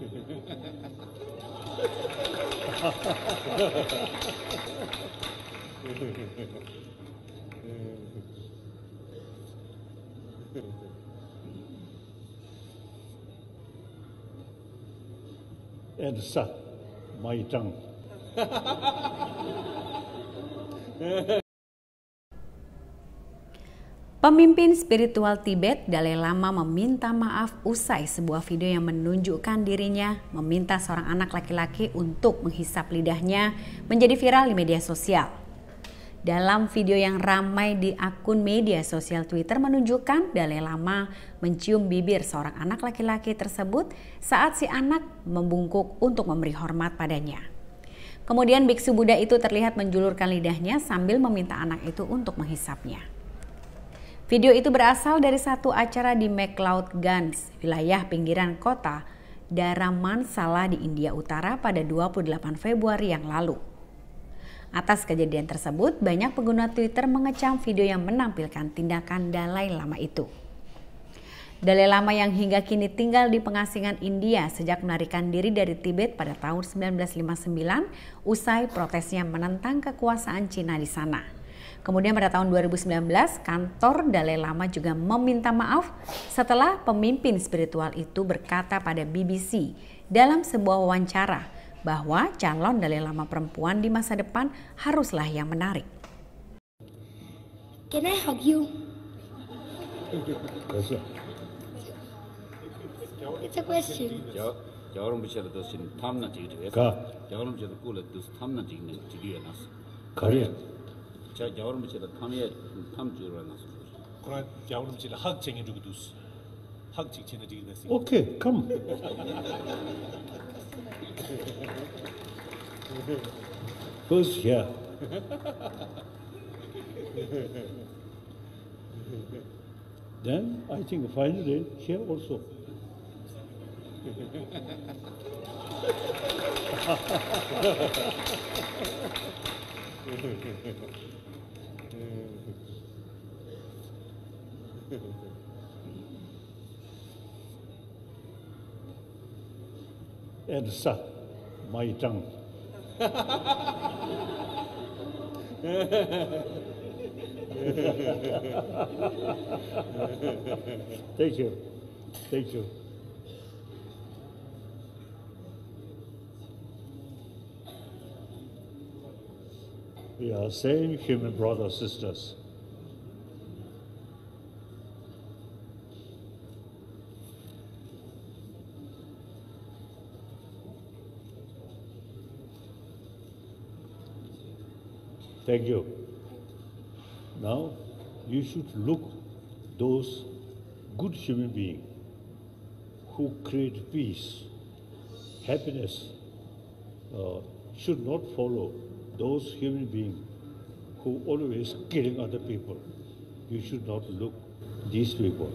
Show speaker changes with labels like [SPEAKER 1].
[SPEAKER 1] And suck my tongue.
[SPEAKER 2] Pemimpin spiritual Tibet, Dalai Lama meminta maaf usai sebuah video yang menunjukkan dirinya meminta seorang anak laki-laki untuk menghisap lidahnya menjadi viral di media sosial. Dalam video yang ramai di akun media sosial Twitter menunjukkan Dalai Lama mencium bibir seorang anak laki-laki tersebut saat si anak membungkuk untuk memberi hormat padanya. Kemudian biksu Buddha itu terlihat menjulurkan lidahnya sambil meminta anak itu untuk menghisapnya. Video itu berasal dari satu acara di McLeodganj, wilayah pinggiran kota Dharamansala di India Utara pada 28 Februari yang lalu. Atas kejadian tersebut, banyak pengguna Twitter mengecam video yang menampilkan tindakan Dalai Lama itu. Dalai Lama yang hingga kini tinggal di pengasingan India sejak melarikan diri dari Tibet pada tahun 1959 usai protesnya menentang kekuasaan Cina di sana. Kemudian pada tahun 2019, kantor Dalai Lama juga meminta maaf setelah pemimpin spiritual itu berkata pada BBC dalam sebuah wawancara bahwa calon Dalai Lama perempuan di masa depan haruslah yang menarik.
[SPEAKER 3] Can I hug you? It's a question.
[SPEAKER 1] Okay, come. First here. Then I think finally here also. And suck my tongue. Thank you. Thank you. We are same human brothers, sisters. Thank you. Now, you should look those good human beings who create peace, happiness, should not follow those human beings who always killing other people. You should not look these people.